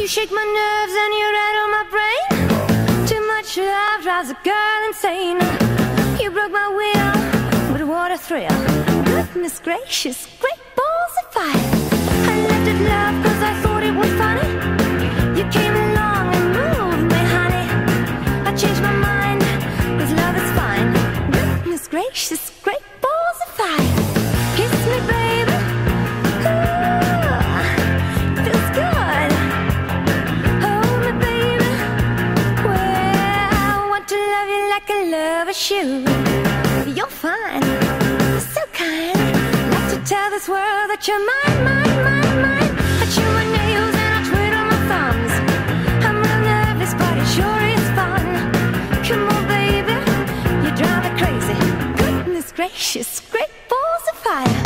shake my nerves and you rattle my brain. Too much love drives a girl insane. You broke my will, but what a thrill. Goodness gracious, great balls of fire. I left it love cause I thought it was funny. You came along and moved me, honey. I changed my mind, cause love is fine. Goodness gracious, great balls of fire. Kiss me, baby. Ooh, feels good. Hold me, baby. Well, I want to love you like I love a shoe. You're fine, so kind. Like to tell this world that you're mine, mine, mine, mine. I chew my nails and I twiddle my thumbs. I'm real nervous, but it sure is fun. Come on, baby, you drive me crazy. Goodness gracious, great balls of fire.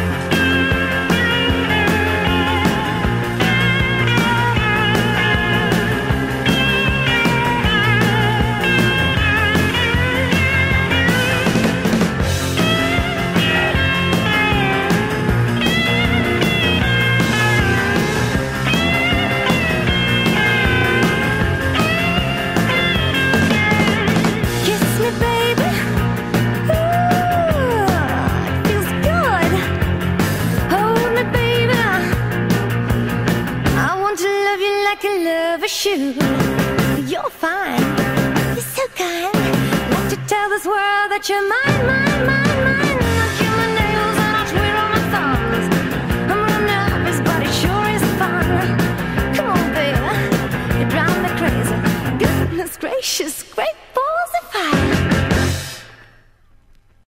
Shoot, you're fine, you're so kind. Like to tell this world that you're mine.